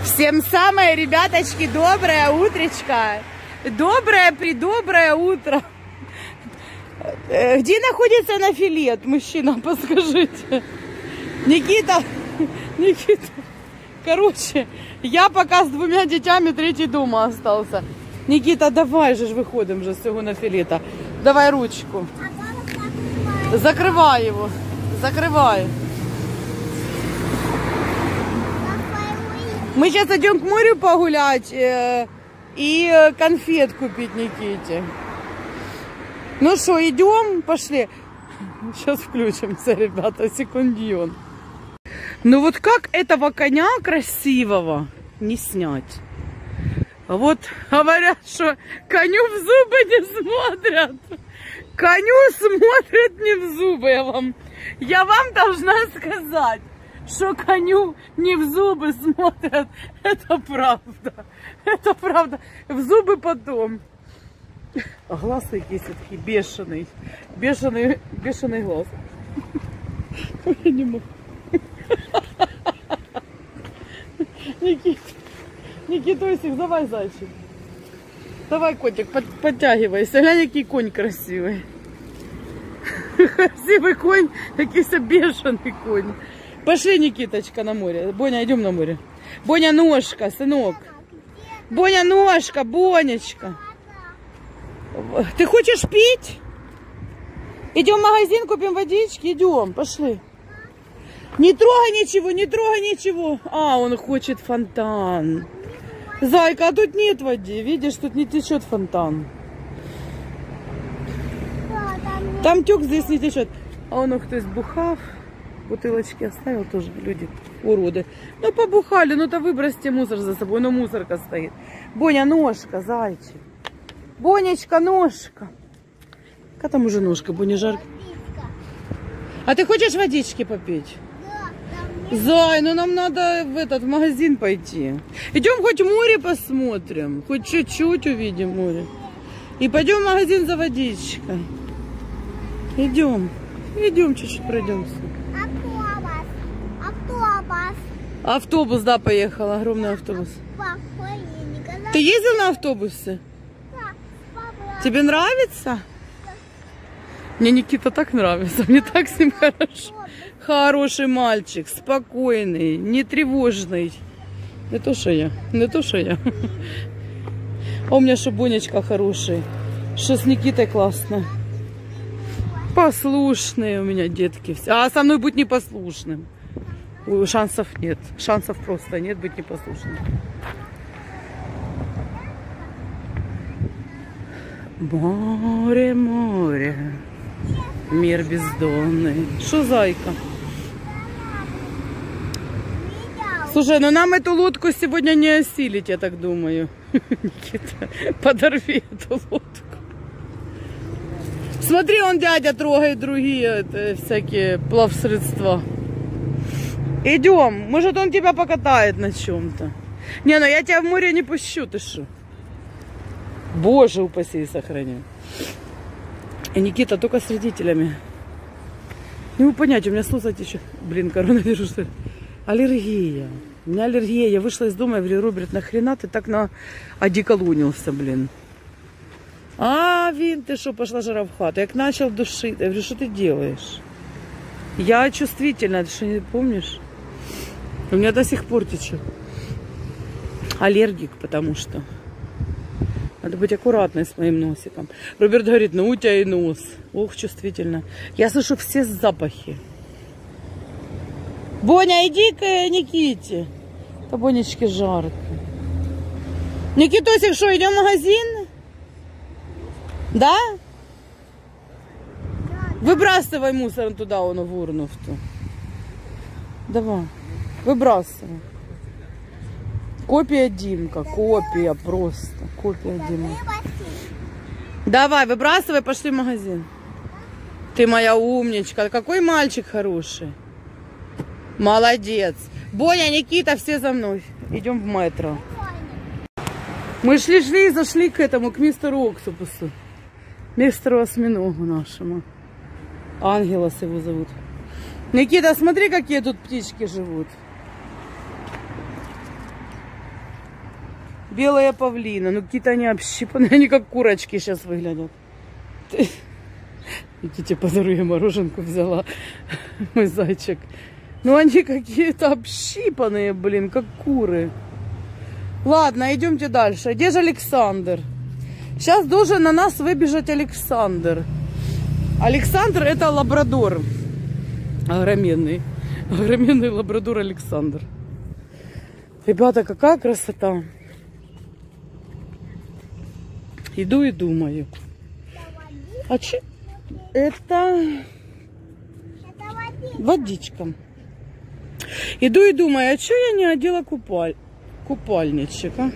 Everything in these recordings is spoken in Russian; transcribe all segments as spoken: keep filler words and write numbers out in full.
Всем самое, ребяточки, доброе утречко. Доброе-предоброе утро. Где находится Нафилет, мужчина, подскажите? Никита, Никита. Короче, я пока с двумя детьми, третий дома остался. Никита, давай же выходим же с цього Нафилета. Давай ручку. Закрывай его. Закрывай. Мы сейчас идем к морю погулять э, и конфет купить Никите. Ну что, идем? Пошли. Сейчас включимся, ребята, секундион. Ну вот как этого коня красивого не снять? Вот говорят, что коню в зубы не смотрят. Коню смотрят не в зубы, я вам, я вам должна сказать. Что коню не в зубы смотрят, это правда. Это правда. В зубы потом. А глаз якийсь такий бешеный. Бешеный, бешеный глаз. Ой, я не могу. Никит, Никитосик, давай, зайчик. Давай, котик, под, подтягивайся. Глянь, який конь красивый. Красивый конь, якийсь бешеный конь. Пошли, Никиточка, на море. Боня, идем на море. Боня, ножка, сынок. Боня, ножка, Бонечка. Ты хочешь пить? Идем в магазин, купим водички. Идем, пошли. Не трогай ничего, не трогай ничего. А, он хочет фонтан. Зайка, а тут нет воды. Видишь, тут не течет фонтан. Там тек, здесь не течет. А он, кто-то бухав. Бутылочки оставил тоже, люди, уроды. Ну, побухали, ну-то выбросьте мусор за собой, ну, мусорка стоит. Боня, ножка, зайчик. Бонечка, ножка. Какая там уже ножка, Боня, жарко. А ты хочешь водички попить? Да. Зай, ну нам надо в этот в магазин пойти. Идем хоть море посмотрим, хоть чуть-чуть увидим море. И пойдем в магазин за водичкой. Идем, идем чуть-чуть пройдемся. Автобус, да, поехал, огромный автобус. Ты ездил на автобусе? Тебе нравится? Мне Никита так нравится, мне так с ним хорошо. Хороший мальчик, спокойный, не тревожный. Не то, что я, не то, что я. А у меня что Бонечка хороший, что с Никитой классно. Послушные у меня детки все. А со мной быть непослушным. Шансов нет. Шансов просто нет быть непослушным. Море, море, мир бездонный. Что, зайка? Слушай, ну нам эту лодку сегодня не осилить, я так думаю. Никита, подорви эту лодку. Смотри, он дядя трогает другие это, всякие плавсредства. Идем, может он тебя покатает на чем-то. Не, ну я тебя в море не пущу, ты что? Боже, упаси и сохрани. И Никита только с родителями. Не могу понять, у меня слушать еще. Блин, коронавирус, что ли? Аллергия. У меня аллергия. Я вышла из дома и говорю, Роберт, нахрена ты так на одеколонился, блин? А, Вин, ты что, пошла жара в хату? Я начал душить. Я говорю, что ты делаешь? Я чувствительна, ты что, не помнишь? У меня до сих пор течет. Аллергик, потому что. Надо быть аккуратной с моим носиком. Роберт говорит, ну у тебя и нос. Ох, чувствительно. Я слышу все запахи. Боня, иди к Никите. Да Бонечке жарко. Никитосик, что, идем в магазин? Да? Выбрасывай мусор туда, он в урну в ту. Давай, выбрасывай. Копия Димка, копия просто. Копия Димка. Давай, выбрасывай, пошли в магазин. Ты моя умничка. Какой мальчик хороший. Молодец. Боня, Никита, все за мной. Идем в метро. Мы шли-шли и зашли к этому, к мистеру Октопусу. Мистеру осьминогу нашему. Ангелос его зовут. Никита, смотри, какие тут птички живут. Белая павлина. Ну, какие-то они общипанные. Они как курочки сейчас выглядят. Идите, подарую, мороженку взяла. Мой зайчик. Ну, они какие-то общипанные, блин, как куры. Ладно, идемте дальше. Где же Александр? Сейчас должен на нас выбежать Александр. Александр это лабрадор. Огроменный. Огроменный лабрадор Александр. Ребята, какая красота. Иду и думаю. А че? Это водичка. Иду и думаю, а что я не одела купаль... купальничек, а?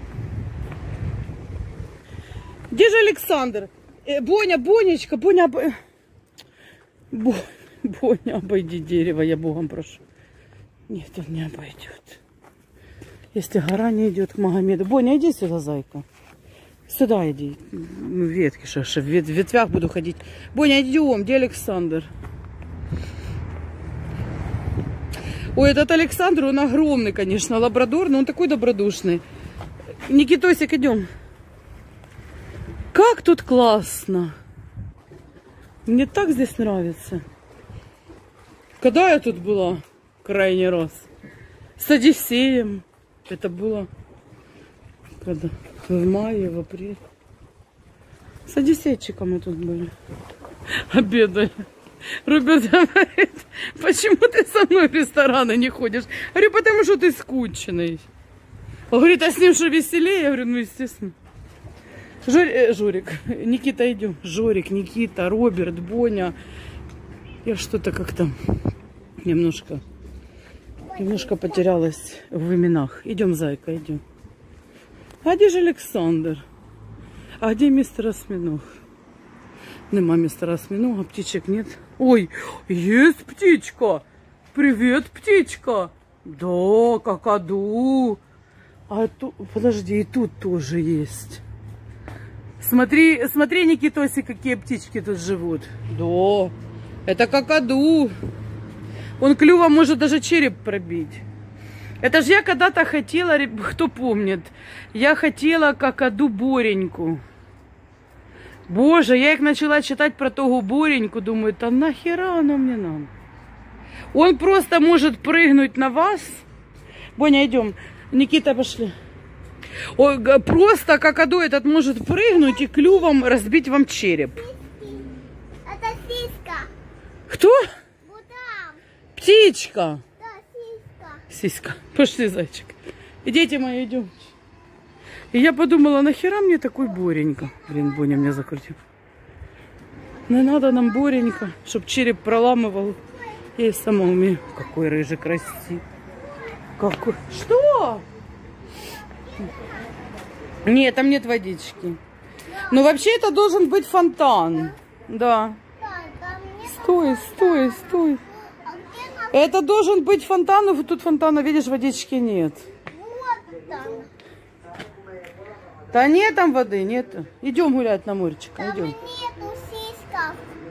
Где же Александр? Э, Боня, Бонечка, Боня, об... Бо... Боня, обойди дерево, я Богом прошу. Нет, он не обойдет. Если гора не идет к Магомеду. Боня, иди сюда, зайка. Сюда иди. Ветки, что в ветвях буду ходить. Боня, идем, где Александр? Ой, этот Александр, он огромный, конечно, лабрадор, но он такой добродушный. Никитосик, идем. Как тут классно. Мне так здесь нравится. Когда я тут была крайний раз? С Одиссеем. Это было когда? В мае, в апреле. С Одиссейчиком мы тут были. Обедали. Роберт говорит, почему ты со мной в рестораны не ходишь? Говорю, потому что ты скучный. Он говорит, а с ним что, веселее? Я говорю, ну естественно. Жор... э, Жорик, Никита, идем. Жорик, Никита, Роберт, Боня. Я что-то как-то немножко, немножко потерялась в именах. Идем, зайка, идем. А где же Александр? А где мистер Осьминог? Нема мистера Осьминога, птичек нет. Ой, есть птичка. Привет, птичка. Да, какаду. А тут, подожди, и тут тоже есть. Смотри, смотри, Никитосик, какие птички тут живут. Да, это какаду. Он клювом может даже череп пробить. Это же я когда-то хотела, кто помнит, я хотела какаду Бореньку. Боже, я их начала читать про того Бореньку, думаю, да нахера оно мне надо? Он просто может прыгнуть на вас. Боня, идем. Никита, пошли. Ой, просто какаду этот может прыгнуть и клювом разбить вам череп. Это сиська. Кто? Вот там. Птичка. Да, сиська. Сиська. Пошли, зайчик. Идите мои, идем. И я подумала, нахера мне такой Боренька? Блин, Боня меня закрутил. Не надо нам Боренька, чтоб череп проламывал. Я и сама умею. Какой рыжий красивый. Какой? Что? Нет, там нет водички. Но вообще это должен быть фонтан. Да. Стой, стой, стой. Это должен быть фонтан, но тут фонтана, видишь, водички нет. Вот там. Да нет там воды, нет. Идем гулять на моречко, Там идем. нету сиськов.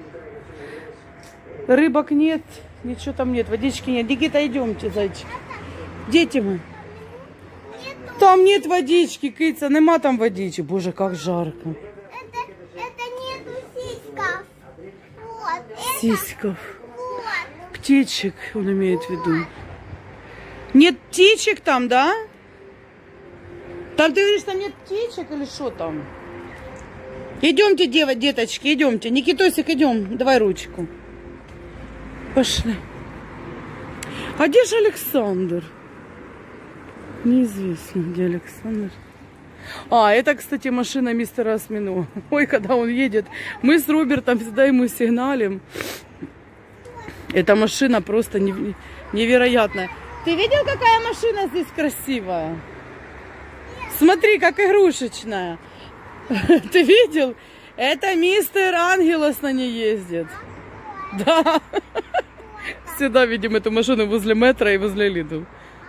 Рыбок нет, ничего там нет, водички нет. Никита, идемте, зайчик. Дети мы. Нету. Там нет водички, кица, нема там водички. Боже, как жарко. Это, это нету сиськов. Вот. Это. Сиськов. Вот. Птичек, он имеет в виду. Нет птичек там, да? Там, ты говоришь, там нет птичек или что там? Идемте, дева, деточки, идемте. Никитосик, идем, давай ручку. Пошли. А где же Александр? Неизвестно, где Александр. А, это, кстати, машина мистера Осьминога. Ой, когда он едет, мы с Робертом всегда ему сигналим. Эта машина просто невероятная. Ты видел, какая машина здесь красивая? Смотри, как игрушечная. Ты видел? Это мистер Ангелос на ней ездит. Да. Всегда видим эту машину возле метро и возле Лидл.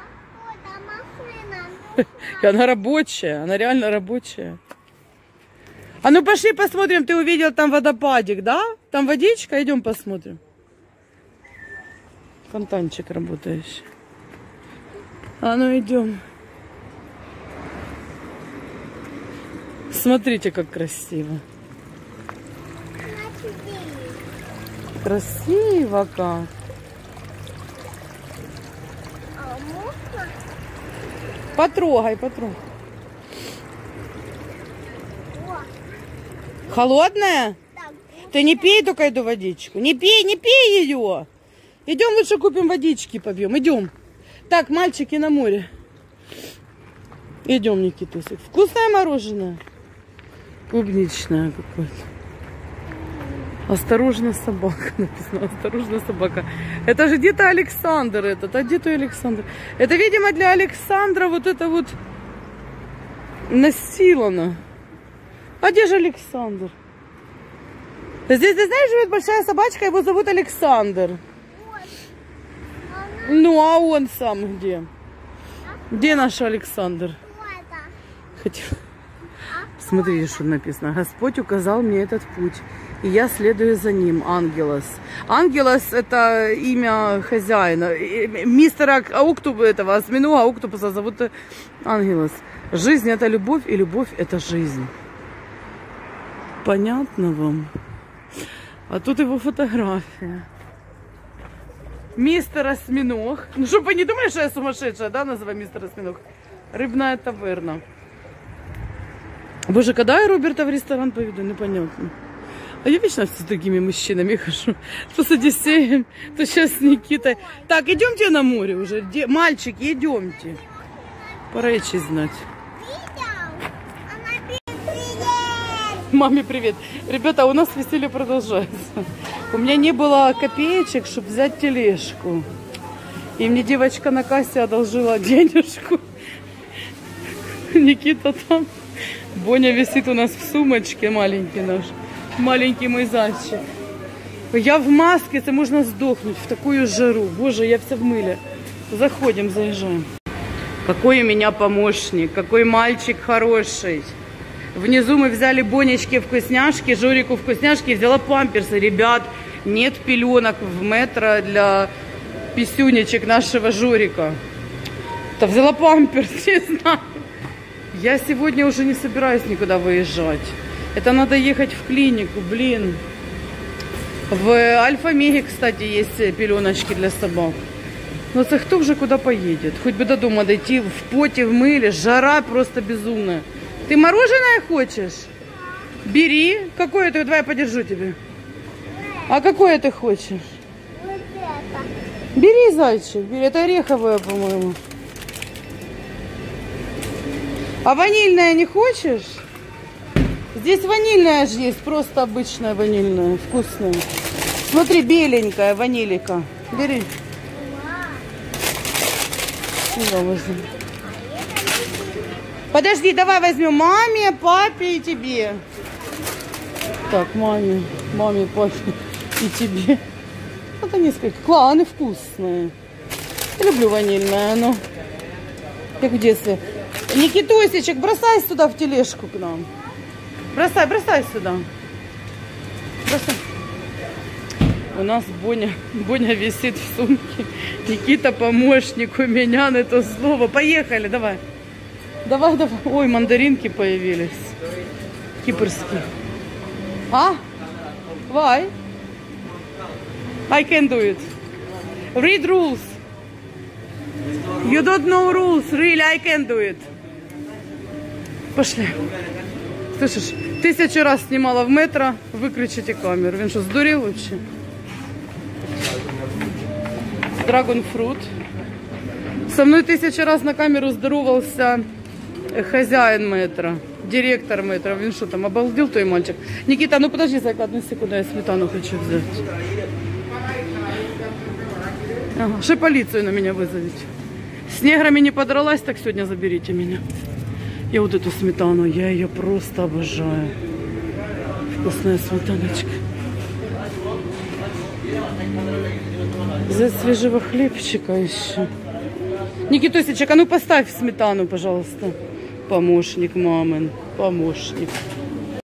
И она рабочая, она реально рабочая. А ну пошли посмотрим, ты увидел там водопадик, да? Там водичка, идем посмотрим. Фонтанчик работающий. А ну идем. Смотрите, как красиво. Красиво как. А можно? Потрогай, потрогай. О, Холодная? так. Ты не пей только эту водичку. Не пей, не пей ее. Идем лучше купим водички, попьем. Идем. Так, мальчики на море. Идем, Никитусик. Вкусное мороженое. Клубничное какое-то. Осторожно, собака. Написано, осторожно, собака. Это же где-то Александр этот. А где-то Александр? Это, видимо, для Александра вот это вот насилано. А где же Александр? Здесь, ты знаешь, живет большая собачка, его зовут Александр. Вот. Она Ну, а он сам где? Где наш Александр? это. Хотел... Смотри, что написано. Господь указал мне этот путь, и я следую за ним. Ангелос. Ангелос — это имя хозяина. Мистера Октуба, этого осьминога Октопуса зовут Ангелос. Жизнь — это любовь, и любовь — это жизнь. Понятно вам? А тут его фотография. Мистер Осьминог. Ну, чтобы вы не думали, что я сумасшедшая, да, называю мистер Осьминог. Рыбная таверна. Боже, когда я Роберта в ресторан поведу, непонятно. А я вечно с другими мужчинами хожу. То с Одиссеем, то сейчас с Никитой. Так, идемте на море уже. Де... Мальчики, идемте. Пора идти знать. Маме привет. Ребята, у нас веселье продолжается. У меня не было копеечек, чтобы взять тележку. И мне девочка на кассе одолжила денежку. Никита там. Боня висит у нас в сумочке, маленький наш. Маленький мой зайчик. Я в маске, это можно сдохнуть в такую жару. Боже, я вся в мыле. Заходим, заезжаем. Какой у меня помощник, какой мальчик хороший. Внизу мы взяли Бонечке вкусняшки, Жорику вкусняшки, взяла памперсы. Ребят, нет пеленок в метро для писюнечек нашего Жорика. Да взяла памперс, не знаю. Я сегодня уже не собираюсь никуда выезжать. Это надо ехать в клинику, блин. В Альфа-Меге, кстати, есть пеленочки для собак. Но это кто же куда поедет? Хоть бы до дома дойти в поте, в мыле. Жара просто безумная. Ты мороженое хочешь? Бери. Какое ты? Давай я подержу тебе. А какое ты хочешь? Вот это. Бери, зайчик. Бери. Это ореховое, по-моему. А ванильное не хочешь? Здесь ванильная же есть. Просто обычная ванильная. Вкусная. Смотри, беленькая ванилика. Бери. Сюда возьми. Подожди, давай возьмем маме, папе и тебе. Так, маме, маме, папе и тебе. Это несколько. Класс, они вкусные. Я люблю ванильное, но как в детстве. Никитосичек, бросай сюда в тележку к нам. Бросай, бросай сюда. Бросай. У нас Боня, Боня висит в сумке. Никита помощник у меня на это слово. Поехали, давай. Давай, давай. Ой, мандаринки появились. Кипрские. А? Why? I can do it. Read rules. You don't know rules. Really, I can do it. Пошли. Слышишь, тысячу раз снимала в метро. Выключите камеру. Він що, здурел вообще? Dragon fruit. Со мной тысячу раз на камеру здоровался хозяин метро, директор метро. Він что там, обалдел той мальчик? Никита, ну подожди, зайка, одну секунду, я сметану хочу взять. Ага, ще полицию на меня вызовите. С неграми не подралась, так сегодня заберите меня. Я вот эту сметану, я ее просто обожаю. Вкусная сметаночка. Взять свежего хлебчика еще. Никитосичек, а ну поставь сметану, пожалуйста. Помощник мамин, помощник.